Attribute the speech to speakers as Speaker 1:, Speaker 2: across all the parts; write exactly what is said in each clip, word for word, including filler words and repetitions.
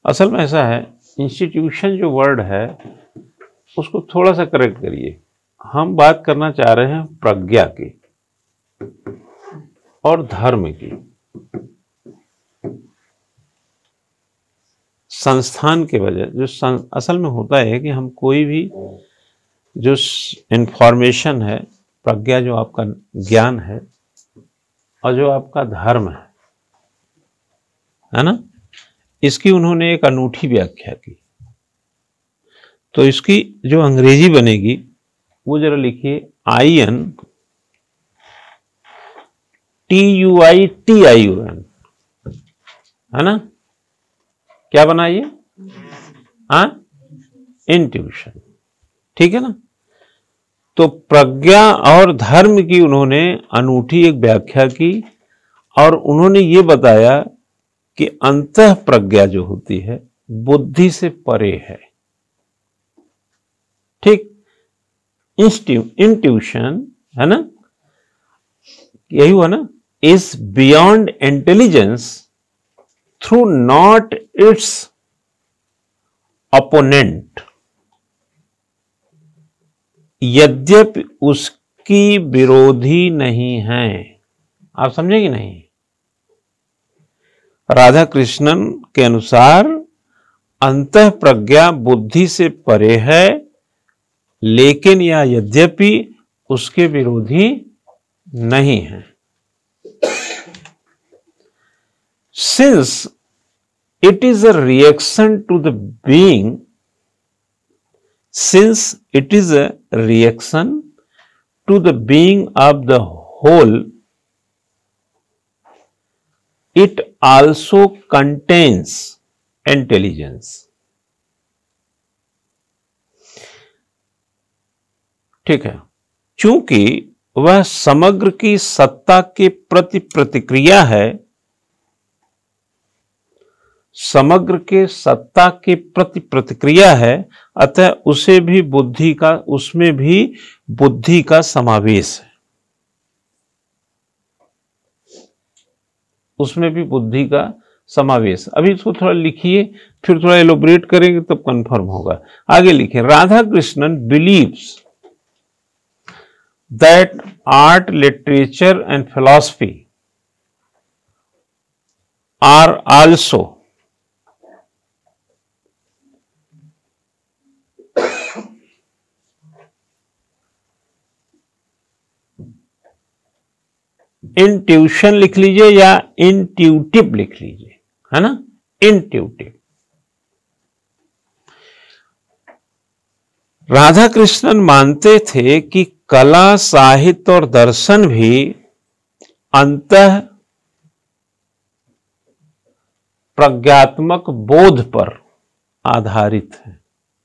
Speaker 1: असल में ऐसा है, इंस्टीट्यूशन जो वर्ड है उसको थोड़ा सा करेक्ट करिए। हम बात करना चाह रहे हैं प्रज्ञा की और धर्म की। संस्थान के वजह जो सं, असल में होता है कि हम कोई भी जो इंफॉर्मेशन है, प्रज्ञा जो आपका ज्ञान है और जो आपका धर्म है, है ना, इसकी उन्होंने एक अनूठी व्याख्या की। तो इसकी जो अंग्रेजी बनेगी वो जरा लिखिए, I N T U I T I U N, है ना। क्या बनाइए? हाँ, इंट्यूशन। ठीक है ना। तो प्रज्ञा और धर्म की उन्होंने अनूठी एक व्याख्या की और उन्होंने ये बताया कि अंतः प्रज्ञा जो होती है बुद्धि से परे है। ठीक, इंट्यूशन है ना, यही हुआ ना, is beyond intelligence through not its opponent, यद्यपि उसकी विरोधी नहीं है। आप समझेंगे नहीं? राधा कृष्णन के अनुसार अंतः प्रज्ञा बुद्धि से परे है, लेकिन यह यद्यपि उसके विरोधी नहीं है। Since it is a reaction to the being, since it is a reaction to the being of the whole, it also contains intelligence. ठीक है, चूंकि वह समग्र की सत्ता के प्रति प्रतिक्रिया है, समग्र के सत्ता के प्रति प्रतिक्रिया है, अतः उसे भी बुद्धि का, उसमें भी बुद्धि का समावेश है, उसमें भी बुद्धि का समावेश। अभी इसको थोड़ा लिखिए, फिर थोड़ा एलोबरेट करेंगे तब कंफर्म होगा। आगे लिखिए, Radha Krishnan believes that art, literature and philosophy are also intuition लिख लीजिए या इंट्यूटिव लिख लीजिए, है ना, इंट्यूटिव। राधा कृष्णन मानते थे कि कला, साहित्य और दर्शन भी अंतः प्रज्ञात्मक बोध पर आधारित है।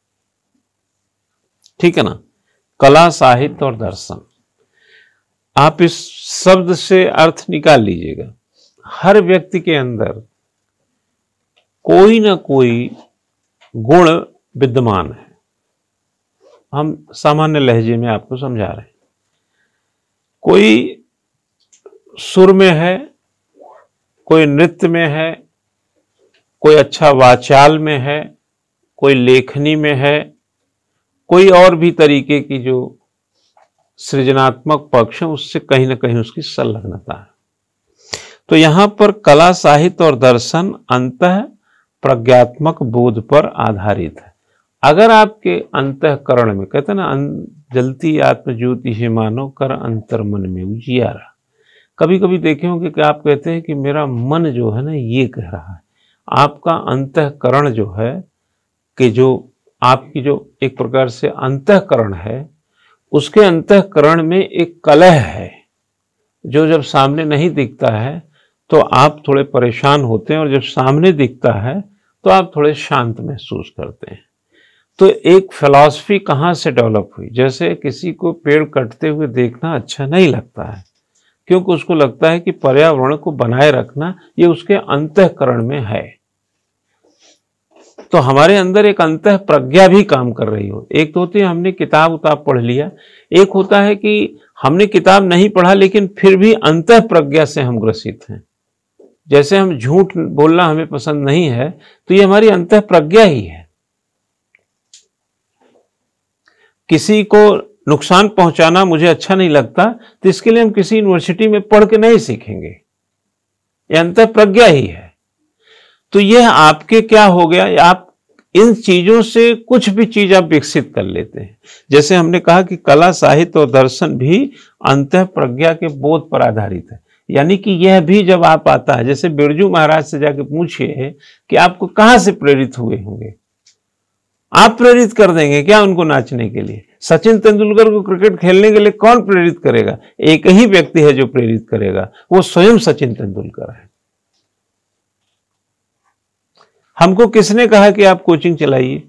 Speaker 1: ठीक है ना, कला, साहित्य और दर्शन। आप इस शब्द से अर्थ निकाल लीजिएगा। हर व्यक्ति के अंदर कोई ना कोई गुण विद्यमान है। हम सामान्य लहजे में आपको समझा रहे हैं। कोई सुर में है, कोई नृत्य में है, कोई अच्छा वाचाल में है, कोई लेखनी में है, कोई और भी तरीके की जो सृजनात्मक पक्ष है उससे कहीं ना कहीं उसकी संलग्नता है। तो यहां पर कला, साहित्य और दर्शन अंतः प्रज्ञात्मक बोध पर आधारित है। अगर आपके अंतःकरण में, कहते हैं ना, जलती आत्म ज्योति है मानो कर अंतर मन में उजियारा। कभी कभी देखे होंगे कि आप कहते हैं कि मेरा मन जो है ना ये कह रहा है। आपका अंतःकरण जो है कि जो आपकी जो एक प्रकार से अंतःकरण है, उसके अंतःकरण में एक कलह है जो जब सामने नहीं दिखता है तो आप थोड़े परेशान होते हैं, और जब सामने दिखता है तो आप थोड़े शांत महसूस करते हैं। तो एक फिलॉसफी कहाँ से डेवलप हुई? जैसे किसी को पेड़ कटते हुए देखना अच्छा नहीं लगता है, क्योंकि उसको लगता है कि पर्यावरण को बनाए रखना ये उसके अंतःकरण में है। तो हमारे अंदर एक अंतः प्रज्ञा भी काम कर रही हो। एक तो होती है हमने किताब उताब पढ़ लिया, एक होता है कि हमने किताब नहीं पढ़ा लेकिन फिर भी अंतः प्रज्ञा से हम ग्रसित हैं। जैसे हम झूठ बोलना हमें पसंद नहीं है, तो ये हमारी अंतः प्रज्ञा ही है। किसी को नुकसान पहुंचाना मुझे अच्छा नहीं लगता, तो इसके लिए हम किसी यूनिवर्सिटी में पढ़ के नहीं सीखेंगे, ये अंतः प्रज्ञा ही है। तो यह आपके क्या हो गया, आप इन चीजों से कुछ भी चीज आप विकसित कर लेते हैं। जैसे हमने कहा कि कला, साहित्य और दर्शन भी अंतः प्रज्ञा के बोध पर आधारित है। यानी कि यह भी जब आप आता है, जैसे बिरजू महाराज से जाके पूछिए कि आपको कहां से प्रेरित हुए होंगे, आप प्रेरित कर देंगे क्या उनको नाचने के लिए? सचिन तेंदुलकर को क्रिकेट खेलने के लिए कौन प्रेरित करेगा? एक ही व्यक्ति है जो प्रेरित करेगा, वो स्वयं सचिन तेंदुलकर है। हमको किसने कहा कि आप कोचिंग चलाइए?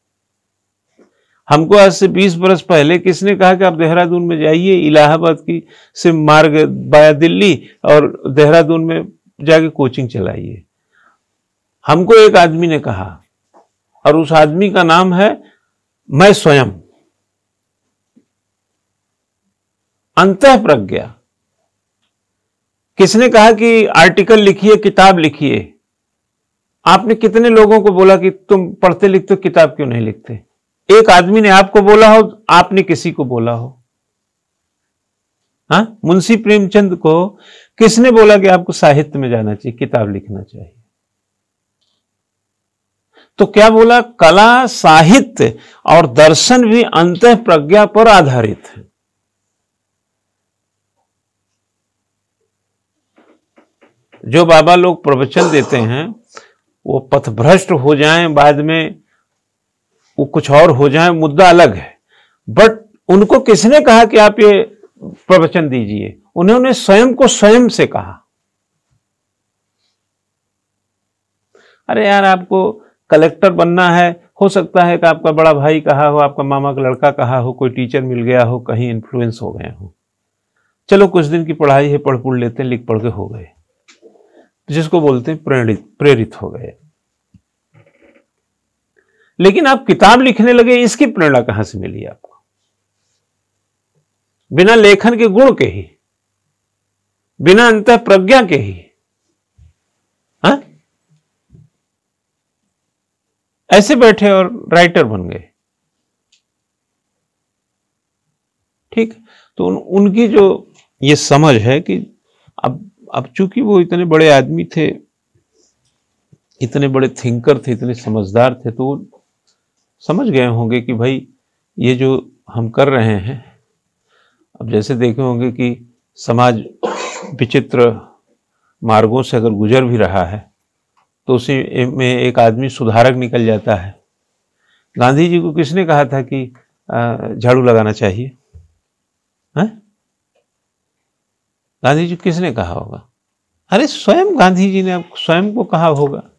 Speaker 1: हमको आज से बीस बरस पहले किसने कहा कि आप देहरादून में जाइए, इलाहाबाद की से मार्ग बाया दिल्ली और देहरादून में जाके कोचिंग चलाइए? हमको एक आदमी ने कहा, और उस आदमी का नाम है मैं स्वयं। अंतः प्रज्ञा। किसने कहा कि आर्टिकल लिखिए, किताब लिखिए? आपने कितने लोगों को बोला कि तुम पढ़ते लिखते हो, किताब क्यों नहीं लिखते? एक आदमी ने आपको बोला हो, आपने किसी को बोला हो? हाँ, मुंशी प्रेमचंद को किसने बोला कि आपको साहित्य में जाना चाहिए, किताब लिखना चाहिए? तो क्या बोला? कला, साहित्य और दर्शन भी अंतः प्रज्ञा पर आधारित है। जो बाबा लोग प्रवचन देते हैं वो पथभ्रष्ट हो जाएं, बाद में वो कुछ और हो जाएं, मुद्दा अलग है, बट उनको किसने कहा कि आप ये प्रवचन दीजिए? उन्होंने स्वयं को स्वयं से कहा। अरे यार, आपको कलेक्टर बनना है, हो सकता है कि आपका बड़ा भाई कहा हो, आपका मामा का लड़का कहा हो, कोई टीचर मिल गया हो, कहीं इन्फ्लुएंस हो गए हो, चलो कुछ दिन की पढ़ाई है, पढ़ पढ़ लेते हैं, लिख पढ़ के हो गए, जिसको बोलते हैं प्रेरित प्रेरित हो गए। लेकिन आप किताब लिखने लगे, इसकी प्रेरणा कहां से मिली आपको? बिना लेखन के गुण के ही, बिना अंतः प्रज्ञा के ही। हा? ऐसे बैठे और राइटर बन गए। ठीक, तो उन, उनकी जो ये समझ है कि अब अब चूंकि वो इतने बड़े आदमी थे, इतने बड़े थिंकर थे, इतने समझदार थे, तो वो समझ गए होंगे कि भाई ये जो हम कर रहे हैं, अब जैसे देखे होंगे कि समाज विचित्र मार्गों से अगर गुजर भी रहा है तो उसी में एक आदमी सुधारक निकल जाता है। गांधी जी को किसने कहा था कि झाड़ू लगाना चाहिए? है? गांधी जी किसने कहा होगा? अरे स्वयं गांधी जी ने स्वयं को कहा होगा।